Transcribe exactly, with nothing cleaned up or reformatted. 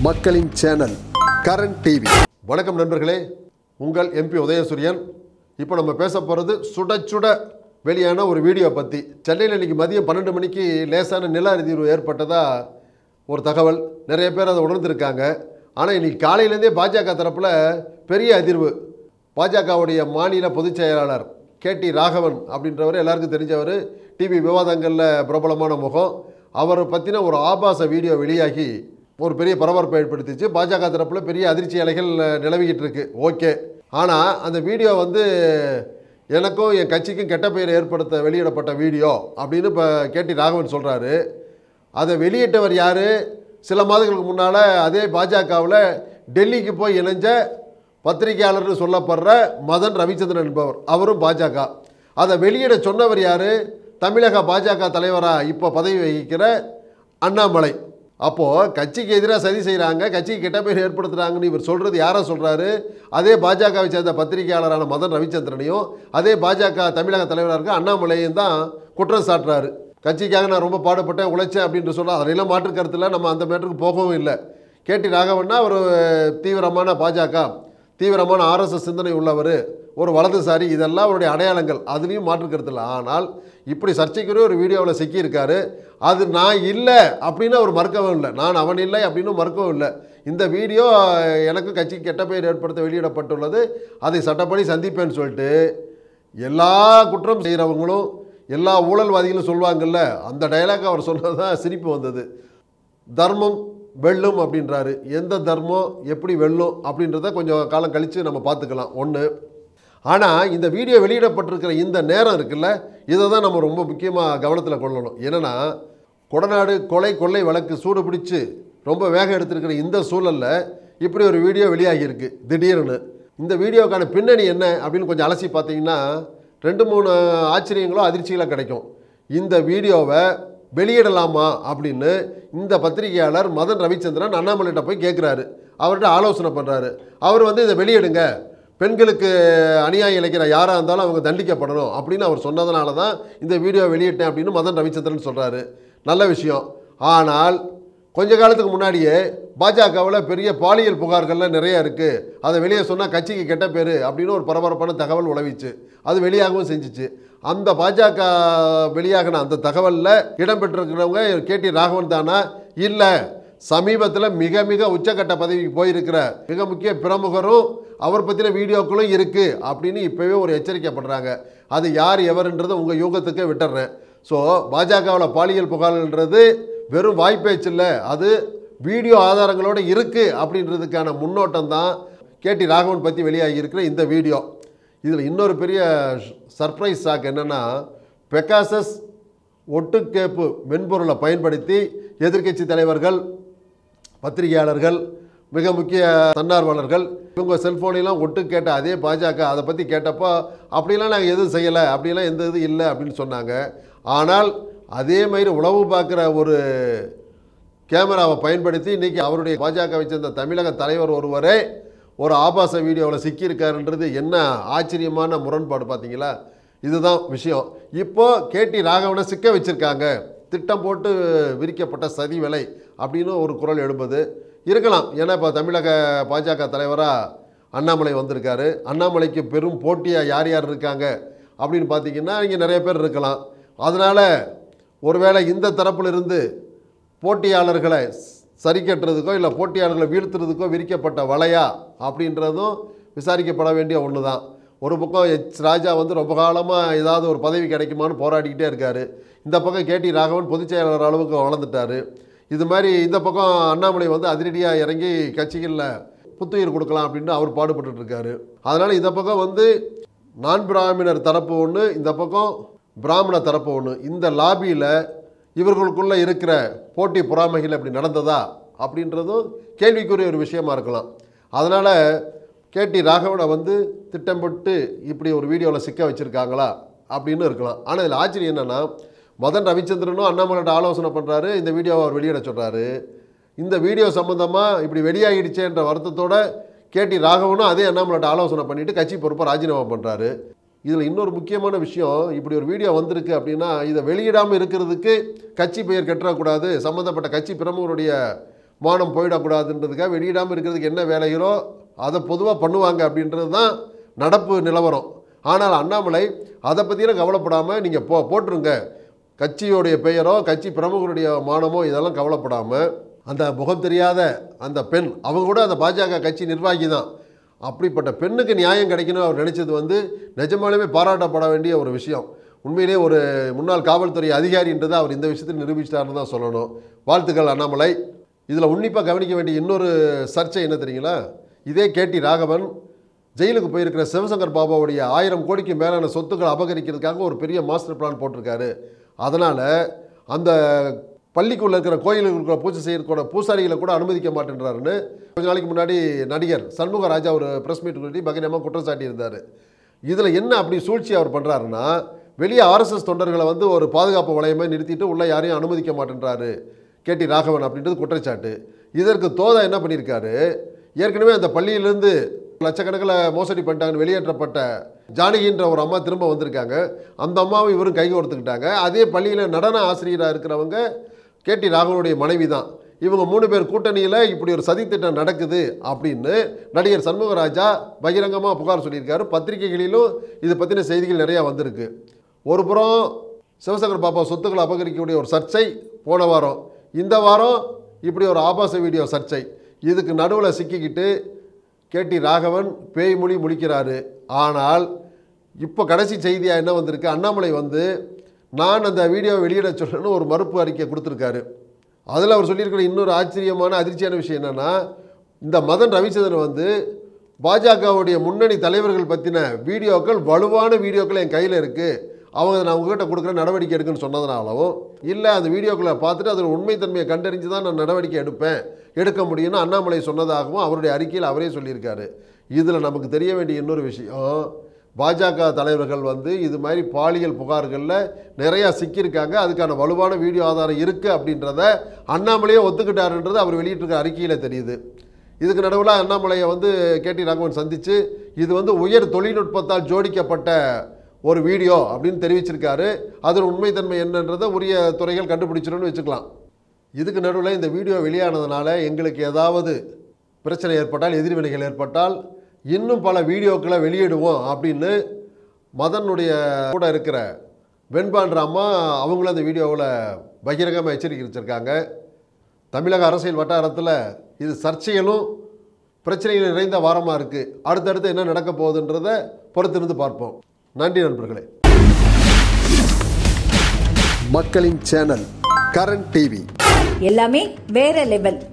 மக்களின் channel Karan TV. வணக்கம் நண்பர்களே, உங்கள் எம்பி உதயசூரியன். இப்போ நம்ம பேச போகிறது சுட சுட வெளியான ஒரு வீடியோ பற்றி. சென்னையில் இன்றைக்கி மதியம் பன்னெண்டு மணிக்கு லேசான நில அதிர்வு ஏற்பட்டதாக ஒரு தகவல். நிறைய பேர் அதை உணர்ந்திருக்காங்க. ஆனால் இன்றைக்கி காலையிலேருந்தே பாஜக தரப்பில் பெரிய அதிர்வு. பாஜகவுடைய மாநில பொதுச் செயலாளர் கே டி ராகவன் அப்படின்றவர் எல்லாருக்கும் தெரிஞ்சவர், டிவி விவாதங்களில் பிரபலமான முகம். அவரை பற்றின ஒரு ஆபாச வீடியோ வெளியாகி ஒரு பெரிய பரபரப்பை ஏற்படுத்திச்சு. பாஜக தரப்பில் பெரிய அதிர்ச்சி அலைகள் நிலவிக்கிட்டு இருக்கு. ஓகே, ஆனால் அந்த வீடியோ வந்து எனக்கும் என் கட்சிக்கும் கெட்ட பெயரை ஏற்படுத்த வெளியிடப்பட்ட வீடியோ அப்படின்னு இப்போ கே டி ராகவன் சொல்கிறாரு. அதை வெளியிட்டவர் யார்? சில மாதங்களுக்கு முன்னால் அதே பாஜகவில் டெல்லிக்கு போய் இணைஞ்ச பத்திரிகையாளர்னு சொல்லப்படுற மதன் ரவிச்சந்திரன் என்பவர், அவரும் பாஜக. அதை வெளியிட சொன்னவர் யார்? தமிழக பாஜக தலைவராக இப்போ பதவி வகிக்கிற அண்ணாமலை. அப்போது கட்சிக்கு எதிராக சதி செய்கிறாங்க, கட்சிக்கு கெட்ட பேர் ஏற்படுத்துகிறாங்கன்னு இவர் சொல்கிறது யாரை சொல்கிறாரு? அதே பாஜகவை சேர்ந்த பத்திரிகையாளரான மதன் ரவிச்சந்திரனையும் அதே பாஜக தமிழக தலைவராக இருக்க அண்ணாமலையும் தான் குற்றம் சாட்டுறாரு. கட்சிக்காக நான் ரொம்ப பாடுபட்டேன், உழைச்சேன் அப்படின்ட்டு சொல்ல அதெல்லாம் மாற்று கருத்தில் நம்ம அந்த மேட்டருக்கு போகவும் இல்லை. கே டி ராகவன்னா ஒரு தீவிரமான பாஜக, தீவிரமான ஆர்எஸ்எஸ் சிந்தனை உள்ளவர், ஒரு வலதுசாரி, இதெல்லாம் அவருடைய அடையாளங்கள், அதுலேயும் மாற்று கருத்து இல்லை. ஆனால் இப்படி சர்ச்சைக்குரிய ஒரு வீடியோவில் சிக்கியிருக்காரு. அது நான் இல்லை அப்படின்னு அவர் மறுக்கவும் இல்லை, நான் அவன் இல்லை அப்படின்னு மறுக்கவும் இல்லை. இந்த வீடியோ எனக்கு கட்சிக்கு கெட்ட பெயர் ஏற்படுத்த வெளியிடப்பட்டுள்ளது, அதை சட்டப்படி சந்திப்பேன்னு சொல்லிட்டு எல்லா குற்றம் செய்கிறவங்களும் எல்லா ஊழல்வாதிகளும் சொல்லுவாங்கள்ல, அந்த டைலாக் அவர் சொன்னது தான் சிரிப்பு வந்தது. தர்மம் வெல்லும் அப்படின்றாரு. எந்த தர்மம் எப்படி வெல்லும் அப்படின்றத கொஞ்சம் காலம் கழித்து நம்ம பார்த்துக்கலாம் ஒன்று. ஆனால் இந்த வீடியோ வெளியிடப்பட்டிருக்கிற இந்த நேரம் இருக்குல்ல, இதை தான் நம்ம ரொம்ப முக்கியமாக கவனத்தில் கொள்ளணும். என்னென்னா, கொடநாடு கொலை கொள்ளை வழக்கு சூடு பிடிச்சி ரொம்ப வேகம் எடுத்திருக்கிற இந்த சூழலில் இப்படி ஒரு வீடியோ வெளியாகியிருக்கு திடீர்னு. இந்த வீடியோக்கான பின்னணி என்ன அப்படின்னு கொஞ்சம் அலசி பார்த்தீங்கன்னா ரெண்டு மூணு ஆச்சரியங்களோ அதிர்ச்சிகளோ கிடைக்கும். இந்த வீடியோவை வெளியிடலாமா அப்படின்னு இந்த பத்திரிகையாளர் மதன் ரவிச்சந்திரன் அண்ணாமலைகிட்ட போய் கேட்குறாரு, அவர்கிட்ட ஆலோசனை பண்ணுறாரு. அவர் வந்து இதை வெளியிடுங்க, பெண்களுக்கு அநியாயம் இழைக்கிற யாராக இருந்தாலும் அவங்க தண்டிக்கப்படணும் அப்படின்னு அவர் சொன்னதுனால தான் இந்த வீடியோ வெளியிட்டேன் அப்படின்னு மதன் ரவிச்சந்திரன் சொல்கிறாரு. நல்ல விஷயம். ஆனால் கொஞ்ச காலத்துக்கு முன்னாடியே பாஜகவில் பெரிய பாலியல் புகார்கள்லாம் நிறையா இருக்குது, அதை வெளியே சொன்னால் கட்சிக்கு கெட்ட பேர் அப்படின்னு ஒரு பரபரப்பான தகவல் உளவிச்சு. அது வெளியாகவும் செஞ்சிச்சு. அந்த பாஜக வெளியாகின அந்த தகவலில் இடம்பெற்றிருக்கிறவங்க கே டி ராகவன் தானா? இல்லை, சமீபத்தில் மிக மிக உச்சக்கட்ட பதவிக்கு போயிருக்கிற மிக முக்கிய பிரமுகரும் அவர் பற்றின வீடியோக்களும் இருக்குது அப்படின்னு இப்போவே ஒரு எச்சரிக்கைப்படுறாங்க. அது யார் எவருன்றதை உங்கள் யூகத்துக்கே விட்டுறேன். ஸோ பாஜகவில் பாலியல் புகார்ன்றது வெறும் வாய்ப்பேச்சு இல்லை, அது வீடியோ ஆதாரங்களோடு இருக்குது அப்படின்றதுக்கான முன்னோட்டம் தான் கே டி ராகவன் பற்றி வெளியாகி இருக்கிற இந்த வீடியோ. இதில் இன்னொரு பெரிய சர்ப்ரைஸ் ஷாக் என்னென்னா, பெகாசஸ் ஒட்டுக்கேப்பு மென்பொருளை பயன்படுத்தி எதிர்க்கட்சி தலைவர்கள், பத்திரிகையாளர்கள், மிக முக்கிய தன்னார்வலர்கள் இவங்க செல்ஃபோனெலாம் ஒட்டு கேட்ட அதே பாஜக அதை பற்றி கேட்டப்போ அப்படிலாம் நாங்கள் எதுவும் செய்யலை, அப்படிலாம் எந்த இது இல்லை அப்படின்னு சொன்னாங்க. ஆனால் அதே மாதிரி உளவு பார்க்குற ஒரு கேமராவை பயன்படுத்தி இன்றைக்கி அவருடைய பாஜகவை சேர்ந்த தமிழக தலைவர் ஒருவரே ஒரு ஆபாச வீடியோவில் சிக்கியிருக்காருன்றது என்ன ஆச்சரியமான முரண்பாடு பார்த்தீங்களா? இதுதான் விஷயம். இப்போது கே டி ராகவனை சிக்க வச்சுருக்காங்க, திட்டம் போட்டு விரிக்கப்பட்ட சதி வேலை அப்படின்னு ஒரு குரல் எழுப்புது. இருக்கலாம், ஏன்னா இப்போ தமிழக பாஜக தலைவராக அண்ணாமலை வந்திருக்காரு. அண்ணாமலைக்கு பெரும் போட்டியாக யார் யார் இருக்காங்க அப்படின்னு பார்த்தீங்கன்னா இங்கே நிறைய பேர் இருக்கலாம். அதனால் ஒருவேளை இந்த தரப்பிலிருந்து போட்டியாளர்களை சரி கட்டுறதுக்கோ இல்லை போட்டியாளர்களை வீழ்த்துறதுக்கோ விரிக்கப்பட்ட வலையா அப்படின்றதும் விசாரிக்கப்பட வேண்டிய ஒன்று தான். ஒரு பக்கம் எச் ராஜா வந்து ரொம்ப காலமாக ஏதாவது ஒரு பதவி கிடைக்குமான்னு போராடிக்கிட்டே இருக்கார். இந்த பக்கம் கே டி ராகவன் பொதுச் செயலாளர் அளவுக்கு வளர்ந்துட்டார். இது மாதிரி இந்த பக்கம் அண்ணாமலை வந்து அதிரடியாக இறங்கி கட்சிகளில் புத்துயிர் கொடுக்கலாம் அப்படின்னு அவர் பாடுபட்டுருக்காரு. அதனால் இந்த பக்கம் வந்து நான் பிராமணர் தரப்பு ஒன்று, இந்த பக்கம் பிராமண தரப்பு ஒன்று. இந்த லாபியில் இவர்களுக்குள்ளே இருக்கிற போட்டி பொறாமைகள் அப்படி நடந்ததா அப்படின்றதும் கேள்விக்குரிய ஒரு விஷயமா இருக்கலாம். அதனால் கே டி ராகவனை வந்து திட்டமிட்டு இப்படி ஒரு வீடியோவில் சிக்க வச்சுருக்காங்களா அப்படின்னு இருக்கலாம். ஆனால் இதில் ஆச்சரியம் என்னென்னா, மதன் ரவிச்சந்திரனும் அண்ணாமலையோட ஆலோசனை பண்ணுறாரு, இந்த வீடியோவை அவர் வெளியிட சொல்கிறாரு. இந்த வீடியோ சம்மந்தமாக இப்படி வெளியாகிடுச்சேன்ற வருத்தத்தோடு கே டி ராகவனும் அதே அண்ணாமலையோட ஆலோசனை பண்ணிவிட்டு கட்சி பொறுப்பை ராஜினாமா பண்ணுறாரு. இதில் இன்னொரு முக்கியமான விஷயம், இப்படி ஒரு வீடியோ வந்திருக்கு அப்படின்னா இதை வெளியிடாமல் இருக்கிறதுக்கு கட்சி பெயர் கெட்டக்கூடாது, சம்மந்தப்பட்ட கட்சி பிரமுகருடைய மானம் போயிடக்கூடாதுன்றதுக்காக வெளியிடாமல் இருக்கிறதுக்கு என்ன வேலைகளோ அதை பொதுவாக பண்ணுவாங்க அப்படின்றது தான் நடப்பு நிலவரம். ஆனால் அண்ணாமலை அதை பற்றியெல்லாம் கவலைப்படாமல் நீங்கள் போ போட்டுருங்க கட்சியோடைய பெயரோ கட்சி பிரமுகருடைய மானமோ இதெல்லாம் கவலைப்படாமல் அந்த முகம் தெரியாத அந்த பெண் அவங்க கூட அந்த பாஜக கட்சி நிர்வாகி தான். அப்படிப்பட்ட பெண்ணுக்கு நியாயம் கிடைக்கணும் அவர் நினச்சது வந்து நிஜமாலுமே பாராட்டப்பட வேண்டிய ஒரு விஷயம். உண்மையிலே ஒரு முன்னாள் காவல்துறை அதிகாரின்றதை அவர் இந்த விஷயத்தில் நிரூபிச்சிட்டாருன்னு தான் சொல்லணும். வாழ்த்துக்கள் அண்ணாமலை. இதில் உன்னிப்பாக கவனிக்க வேண்டிய இன்னொரு சர்ச்சை என்ன தெரியுங்களா? இதே கே டி ராகவன் ஜெயிலுக்கு போயிருக்கிற சிவசங்கர் பாபாவுடைய ஆயிரம் கோடிக்கு மேலான சொத்துக்களை அபகரிக்கிறதுக்காக ஒரு பெரிய மாஸ்டர் பிளான் போட்டிருக்காரு. அதனால் அந்த பள்ளிக்குள்ளே இருக்கிற கோயிலுக்குள்ள பூஜை செய்யக்கூட பூசாரிகளை கூட அனுமதிக்க மாட்டேன்றாருன்னு கொஞ்ச நாளைக்கு முன்னாடி நடிகர் சண்முகராஜா ஒரு ப்ரெஸ் மீட் கூட்டி பகிரமாக குற்றம் சாட்டியிருந்தார். இதில் என்ன அப்படி சூழ்ச்சி அவர் பண்ணுறாருன்னா, வெளியே ஆர்எஸ்எஸ் தொண்டர்களை வந்து ஒரு பாதுகாப்பு வளையமாக நிறுத்திட்டு உள்ளே யாரையும் அனுமதிக்க மாட்டேன்றாரு கே டி ராகவன் அப்படின்றது குற்றச்சாட்டு. இதற்கு தோதா என்ன பண்ணியிருக்காரு, ஏற்கனவே அந்த பள்ளியிலேருந்து லட்சக்கணக்கில் மோசடி பண்ணிட்டாங்கன்னு வெளியேற்றப்பட்ட ஜானகின்ற ஒரு அம்மா திரும்ப வந்திருக்காங்க. அந்த அம்மாவை இவரும் கைகோர்த்துக்கிட்டாங்க. அதே பள்ளியில் நடன ஆசிரியராக இருக்கிறவங்க கே டி ராகவனுடைய மனைவி தான். இவங்க மூணு பேர் கூட்டணியில் இப்படி ஒரு சதித்திட்டம் நடக்குது அப்படின்னு நடிகர் சண்முகராஜா பகிரங்கமாக புகார் சொல்லியிருக்காரு. பத்திரிகைகளிலும் இது பற்றின செய்திகள் நிறையா வந்திருக்கு. ஒரு புறம் சிவசங்கர் பாப்பா சொத்துக்களை அபகரிக்கக்கூடிய ஒரு சர்ச்சை போன வாரம், இந்த வாரம் இப்படி ஒரு ஆபாச வீடியோ சர்ச்சை. இதுக்கு நடுவில் சிக்கிக்கிட்டு கே டி ராகவன் பேய் மொழி முழிக்கிறாரு. ஆனால் இப்போ கடைசி செய்தியாக என்ன வந்திருக்கு, அண்ணாமலை வந்து நான் அந்த வீடியோவை வெளியிட சொல்கிறேன்னு ஒரு மறுப்பு அறிக்கை கொடுத்துருக்காரு. அதில் அவர் சொல்லியிருக்கிற இன்னொரு ஆச்சரியமான அதிர்ச்சியான விஷயம் என்னென்னா, இந்த மதன் ரவிச்சந்திரன் வந்து பாஜகவுடைய முன்னணி தலைவர்கள் பற்றின வீடியோக்கள் வலுவான வீடியோக்கள் என் கையில் இருக்குது, அவங்க நான் உங்ககிட்ட கொடுக்குற நடவடிக்கை எடுக்குன்னு சொன்னதுனாலும், இல்லை அந்த வீடியோக்களை பார்த்துட்டு அதில் உண்மைத்தன்மையை கண்டறிஞ்சு தான் நான் நடவடிக்கை எடுப்பேன் எடுக்க முடியும்னு அண்ணாமலை சொன்னதாகவும் அவருடைய அறிக்கையில் அவரே சொல்லியிருக்காரு. இதில் நமக்கு தெரிய வேண்டிய இன்னொரு விஷயம், பாஜக தலைவர்கள் வந்து இது மாதிரி பாலியல் புகார்களில் நிறையா சிக்கியிருக்காங்க, அதுக்கான வலுவான வீடியோ ஆதாரம் இருக்குது அப்படின்றத அண்ணாமலையே ஒத்துக்கிட்டாருன்றது அவர் வெளியிட்டிருக்க அறிக்கையில் தெரியுது. இதுக்கு நடுவில் அண்ணாமலையை வந்து கே டி ராகவன் சந்தித்து இது வந்து உயர் தொழில்நுட்பத்தால் ஜோடிக்கப்பட்ட ஒரு வீடியோ அப்படின்னு தெரிவிச்சிருக்காரு. அதில் உண்மைத்தன்மை என்னன்றதை உரிய துறைகள் கண்டுபிடிச்சிடும்னு வச்சுக்கலாம். இதுக்கு நடுவில் இந்த வீடியோ வெளியானதுனால எங்களுக்கு ஏதாவது பிரச்சனை ஏற்பட்டால், எதிர்வினைகள் ஏற்பட்டால் இன்னும் பல வீடியோக்களை வெளியிடுவோம் அப்படின்னு மதனுடைய கூட இருக்கிற வெண்பான்ற அம்மா அவங்களும் அந்த வீடியோவில் பகிரங்கமாக எச்சரிக்கை வச்சுருக்காங்க. தமிழக அரசியல் வட்டாரத்தில் இது சர்ச்சைகளும் பிரச்சனைகள் நிறைந்த வாரமாக இருக்குது. அடுத்தடுத்து என்ன நடக்க போகுதுன்றதை பொறுத்திருந்து பார்ப்போம். நன்றி நண்பர்களே. மக்களின் சேனல் கரண் டிவி எல்லாமே வேற லெவல்.